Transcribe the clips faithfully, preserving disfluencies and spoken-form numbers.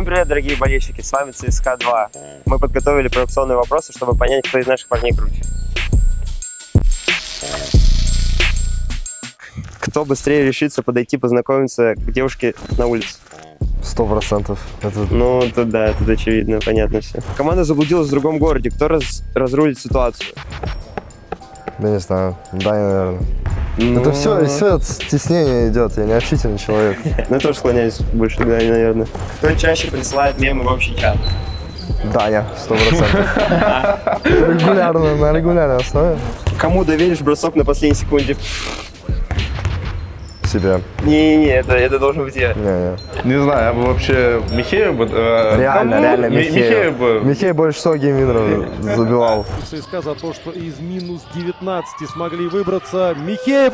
привет, дорогие болельщики, с вами ЦСКА два. Мы подготовили провокационные вопросы, чтобы понять, кто из наших парней круче. Кто быстрее решится подойти познакомиться к девушке на улице? Сто процентов. Это... Ну, тут да, тут очевидно, понятно все. Команда заблудилась в другом городе. Кто раз, разрулит ситуацию? Да не знаю. Даня, наверное. Ну... Это все, все от стеснения идет. Я не общительный человек. Ну, я тоже склоняюсь больше к Дане, наверное. Кто чаще присылает мемы в общий чат? Даня, сто процентов. Регулярно, на регулярной основе. Кому доверишь бросок на последней секунде? Себе. Не-не-не, это, это должен быть я. Не, не. Не знаю, я бы вообще Михеев бы... Э, реально, кому? реально Михеев. Михеев бы... Михеев больше всего геймвинеров забивал. ЦСКА за то, что из минус девятнадцати смогли выбраться. Михеев!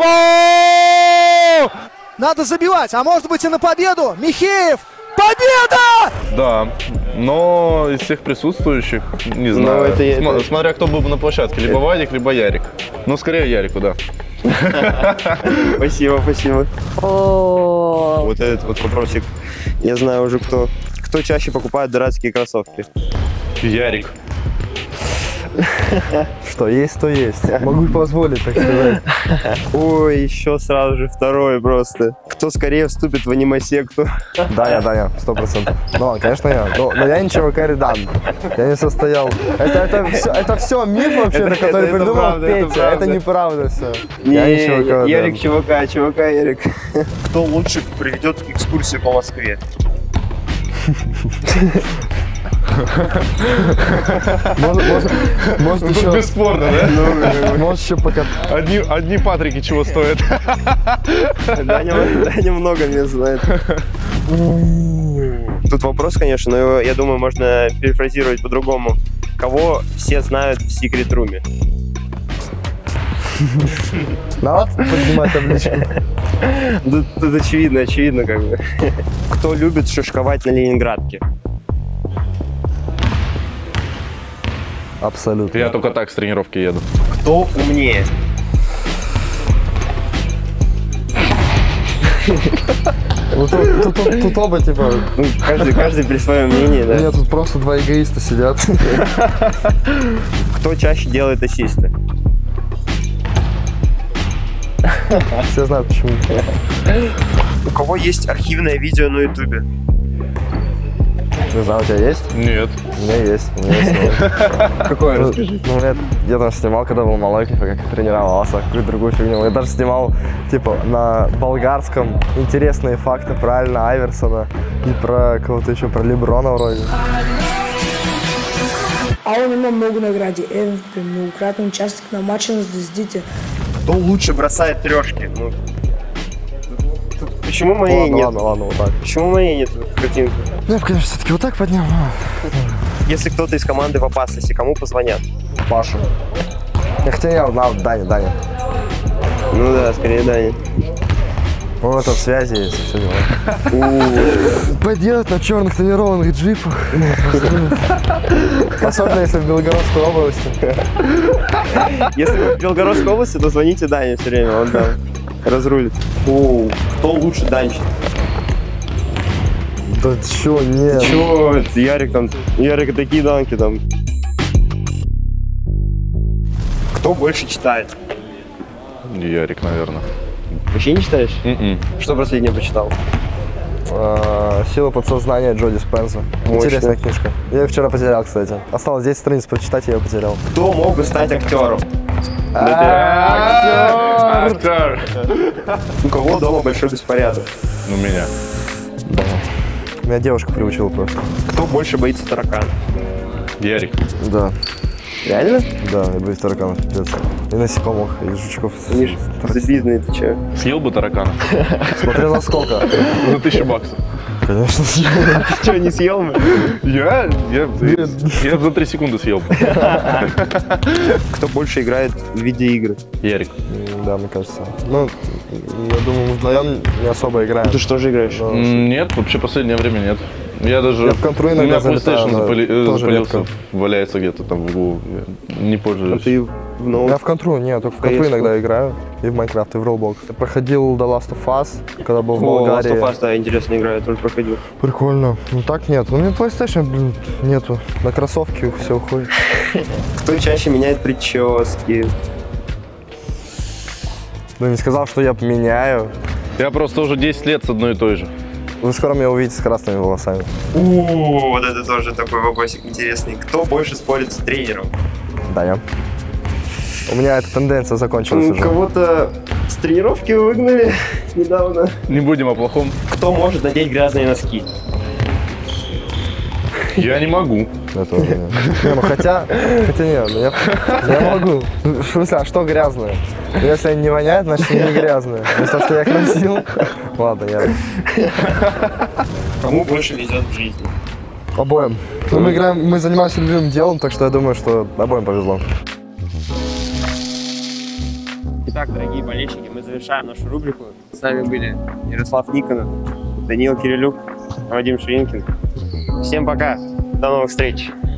Надо забивать, а может быть и на победу. Михеев! Победа! Да, но из всех присутствующих, не знаю, это я, См это... смотря кто был на площадке, либо Вадик, либо Ярик. Ну, скорее Ярику, да. Спасибо, спасибо. Вот этот вот вопросик. Я знаю уже, кто, кто чаще покупает дурацкие кроссовки. Ярик. Что есть, то есть. Могу позволить, так сказать. Ой, еще сразу же второй просто. Кто скорее вступит в аниме-секту? Даня, Даня, сто процентов. Ну ладно, конечно я. Но, но я не ЧВК Редан. Я не состоял. Это, это, все, это все миф вообще, Это- который это- это придумал правда, это Петя. Это, правда. неправда все. Не, Я не ЧВК Ярик Редан. ЧВК, ЧВК Ярик. Кто лучше проведет экскурсию по Москве? Может, может, может Тут еще, бесспорно, да? может еще пока... Одни, одни Патрики чего стоят. Даня, Даня много мест знает. Тут вопрос, конечно, но его, я думаю, можно перефразировать по-другому. Кого все знают в секрет-руме? Надо поднимать табличку. Тут, тут очевидно, очевидно как бы. Кто любит шишковать на Ленинградке? Абсолютно. Я только так с тренировки еду. Кто умнее? Ну, тут, тут, тут, тут оба типа... Ну, каждый, каждый при своем мнении, да? Нет, тут просто два эгоиста сидят. Кто чаще делает ассисты? Все знают почему. У кого есть архивное видео на ютубе? Не знаю, у тебя есть? Нет. У меня есть. У меня есть. Какое, Ну, расскажи. ну, я, я там снимал, когда был малой, типа, как тренировался, какую-то другую фигню. Я даже снимал, типа, на болгарском интересные факты про Альна Айверсона и про кого-то еще, про Леброна вроде. А он има много награди. Е, многократен участник на матча на звездите. Кто лучше бросает трешки? Ну, тут почему моей Ладно, нет? ладно, ладно, вот так. Почему моей нет картинки? Ну, я бы, конечно, все-таки вот так поднял. Если кто-то из команды в опасности, кому позвонят? Пашу. Я хотя я знал, Даня, Даня. Ну да, скорее Даня. Он это в связи есть, все дела. Пойдет на черных тонированных джипах. Особенно если в Белгородской области. Если вы в Белгородской области, то звоните Дане все время, он там разрулит. О, кто лучше данчит? Да чё, нет. Чего? Это Ярик там, Ярик такие данки там. Кто больше читает? Ярик, наверное. Вообще не читаешь? М-м. Что последнее почитал? А, «Сила подсознания» Джо Диспенза. Интересная книжка. Я ее вчера потерял, кстати. Осталось десять страниц прочитать, я ее потерял. Кто мог бы стать актером? Актер! У кого дома большой беспорядок? У меня. Да. Меня девушка приучила просто. Кто больше боится таракана? Ярик. Да. Реально? Да, я боюсь тараканов, пипец. И насекомых, и жучков. Они ж забидные, ты че? Съел бы таракана? Смотри, за сколько. За тысячу баксов. Конечно, съел. Ты что, не съел бы? Я? Я, я за три секунды съел бы. Кто больше играет в видеоигры? Ярик. Да, мне кажется. Ну, я думаю, мы вдвоем не особо играем. Ты что же играешь? Но- М, Нет, вообще последнее время нет. Я даже... Я в контру У меня иногда залетаю, PlayStation но запали- э, тоже запалился, редко. валяется где-то там в углу. Я не А пользуюсь. ты в ноут? Я в контру, нет, только в контру пи эс иногда играю. И в Майнкрафт, и в Roblox. Я проходил The Last of Us, когда был в О, Last Болгарии. of Us, да, интересная игра, я тоже проходил. Прикольно. Ну так нет. Ну, у меня PlayStation, блин, нету. На кроссовки все уходит. Кто чаще меняет прически? Ну, не сказал, что я меняю. Я просто уже десять лет с одной и той же. Вы скоро меня увидите с красными волосами. О, вот это тоже такой вопросик интересный. Кто больше спорит с тренером? Даня. У меня эта тенденция закончилась М, уже. Кого-то с тренировки выгнали недавно. Не будем о плохом. Кто может надеть грязные носки? Я не могу. Я тоже нет. Не, ну хотя, хотя нет, ну я, я могу. В смысле, а что грязное? Ну, если они не воняют, значит они не грязные. Вместо того, что я их носил. Ладно, я. Кому больше везет в жизни? Обоим. Ну, мы играем, мы занимаемся любимым делом, так что я думаю, что обоим повезло. Итак, дорогие болельщики, мы завершаем нашу рубрику. С нами были Ярослав Никонов, Даниил Кирилюк, Вадим Ширинкин. Всем пока, до новых встреч!